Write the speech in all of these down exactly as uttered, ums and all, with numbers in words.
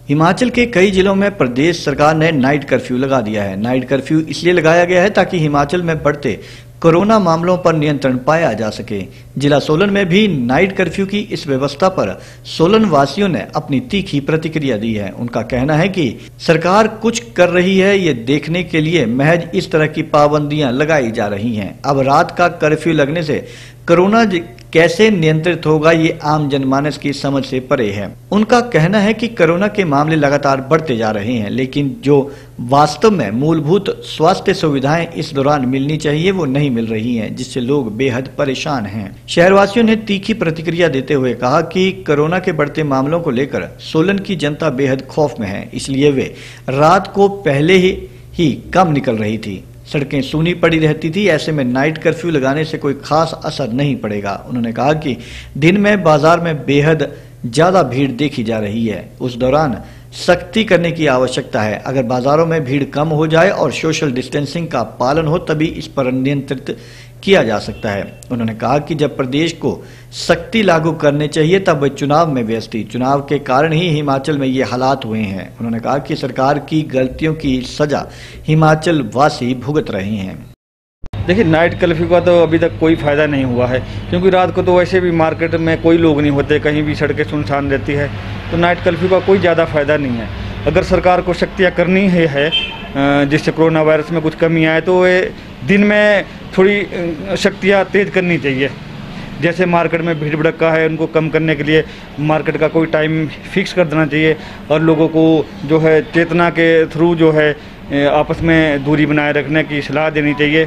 हिमाचल के कई जिलों में प्रदेश सरकार ने नाइट कर्फ्यू लगा दिया है। नाइट कर्फ्यू इसलिए लगाया गया है ताकि हिमाचल में बढ़ते कोरोना मामलों पर नियंत्रण पाया जा सके। जिला सोलन में भी नाइट कर्फ्यू की इस व्यवस्था पर सोलन वासियों ने अपनी तीखी प्रतिक्रिया दी है। उनका कहना है कि सरकार कुछ कर रही है, ये देखने के लिए महज इस तरह की पाबंदियां लगाई जा रही हैं। अब रात का कर्फ्यू लगने से कोरोना कैसे नियंत्रित होगा, ये आम जनमानस की समझ से परे है। उनका कहना है कि कोरोना के मामले लगातार बढ़ते जा रहे हैं, लेकिन जो वास्तव में मूलभूत स्वास्थ्य सुविधाएं इस दौरान मिलनी चाहिए वो नहीं मिल रही हैं, जिससे लोग बेहद परेशान हैं। शहरवासियों ने तीखी प्रतिक्रिया देते हुए कहा कि कोरोना के बढ़ते मामलों को लेकर सोलन की जनता बेहद खौफ में है, इसलिए वे रात को पहले ही, ही कम निकल रही थी। सड़कें सूनी पड़ी रहती थी, ऐसे में नाइट कर्फ्यू लगाने से कोई खास असर नहीं पड़ेगा। उन्होंने कहा कि दिन में बाजार में बेहद ज्यादा भीड़ देखी जा रही है, उस दौरान सख्ती करने की आवश्यकता है। अगर बाजारों में भीड़ कम हो जाए और सोशल डिस्टेंसिंग का पालन हो तभी इस पर नियंत्रित किया जा सकता है। उन्होंने कहा कि जब प्रदेश को सख्ती लागू करने चाहिए तब वे चुनाव में व्यस्त थी। चुनाव के कारण ही हिमाचल में ये हालात हुए हैं। उन्होंने कहा कि सरकार की गलतियों की सजा हिमाचल वासी भुगत रहे हैं। देखिए, नाइट कर्फ्यू का तो अभी तक कोई फ़ायदा नहीं हुआ है, क्योंकि रात को तो वैसे भी मार्केट में कोई लोग नहीं होते, कहीं भी सड़कें सुनसान रहती है, तो नाइट कर्फ्यू का कोई ज़्यादा फ़ायदा नहीं है। अगर सरकार को शक्तियाँ करनी ही है जिससे कोरोना वायरस में कुछ कमी आए, तो ये दिन में थोड़ी शक्तियाँ तेज़ करनी चाहिए। जैसे मार्केट में भीड़ भड़का है, उनको कम करने के लिए मार्केट का कोई टाइम फिक्स कर देना चाहिए और लोगों को जो है चेतना के थ्रू जो है आपस में दूरी बनाए रखने की सलाह देनी चाहिए।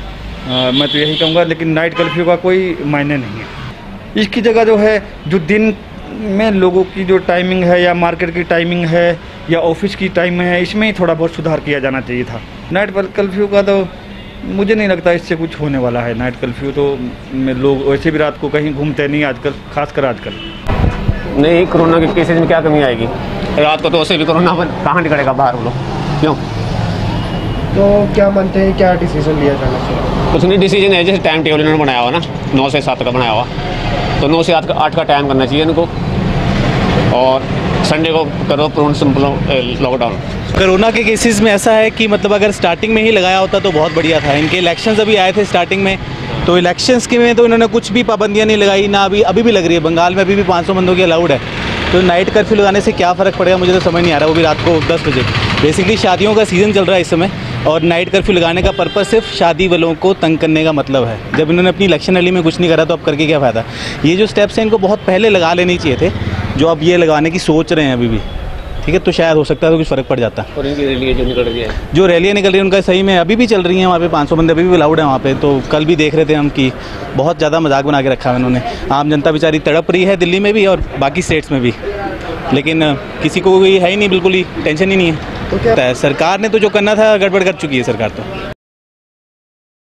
आ, मैं तो यही कहूँगा, लेकिन नाइट कर्फ्यू का कोई मायने नहीं है। इसकी जगह जो है जो दिन में लोगों की जो टाइमिंग है या मार्केट की टाइमिंग है या ऑफिस की टाइम है, इसमें ही थोड़ा बहुत सुधार किया जाना चाहिए था। नाइट कर्फ्यू का तो मुझे नहीं लगता इससे कुछ होने वाला है। नाइट कर्फ्यू तो लोग वैसे भी रात को कहीं घूमते नहीं आजकल, खासकर आजकल। नहीं, कोरोना के केसेज में क्या कमी आएगी? रात को तो वैसे भी कोरोना कहाँ निकलेगा बाहर, वो लोग क्यों? तो क्या मानते हैं, क्या डिसीजन लिया जाना चाहिए? कुछ नहीं, डिसीजन है जैसे टाइम टेबल इन्होंने बनाया हुआ ना, नौ से सात का बनाया हुआ, तो नौ से आठ का आठ का टाइम करना चाहिए इनको, और संडे को करो पूर्ण सिंपल लॉकडाउन। कोरोना के केसेस में ऐसा है कि मतलब अगर स्टार्टिंग में ही लगाया होता तो बहुत बढ़िया था। इनके इलेक्शंस अभी आए थे स्टार्टिंग में, तो इलेक्शंस के में तो इन्होंने कुछ भी पाबंदियां नहीं लगाई ना, अभी अभी भी लग रही है। बंगाल में अभी भी पाँच सौ बंदों की अलाउड है, तो नाइट कर्फ्यू लगाने से क्या फ़र्क पड़ेगा मुझे तो समझ नहीं आ रहा, वो भी रात को दस बजे। बेसिकली शादियों का सीज़न चल रहा है इस समय, और नाइट कर्फ्यू लगाने का पर्पस सिर्फ शादी वालों को तंग करने का मतलब है। जब इन्होंने अपनी इलेक्शन रैली में कुछ नहीं करा तो अब करके क्या फ़ायदा। ये जो स्टेप्स हैं इनको बहुत पहले लगा लेने चाहिए थे, जो अब ये लगाने की सोच रहे हैं अभी भी, ठीक है, तो शायद हो सकता है तो कुछ फ़र्क पड़ जाता। और इनकी रैलियाँ जो निकल रही है जो रैलियाँ निकल रही है उनका सही में अभी भी चल रही हैं, वहाँ पे पाँच सौ बंदे अभी भी अलाउड हैं वहाँ पे। तो कल भी देख रहे थे हम कि बहुत ज़्यादा मजाक बना के रखा है उन्होंने। आम जनता बेचारी तड़प रही है दिल्ली में भी और बाकी स्टेट्स में भी, लेकिन किसी को कोई है ही नहीं, बिल्कुल ही टेंशन ही नहीं है। तो क्या सरकार ने तो जो करना था गड़बड़ कर चुकी है सरकार तो।